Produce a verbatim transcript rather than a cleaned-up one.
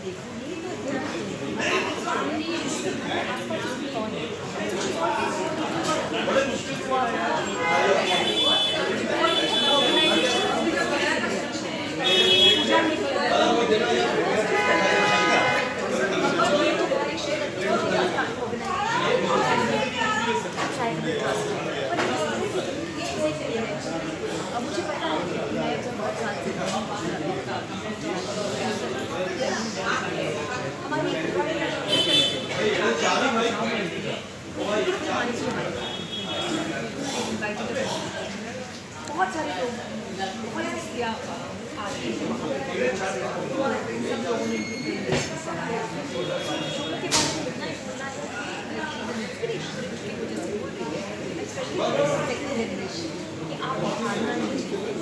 मुझे पता है कि मैं जब बहुत साल से हमारी बहुत सारे लोग बहुत हस्तियाँ आ रही हैं सब लोगों ने आप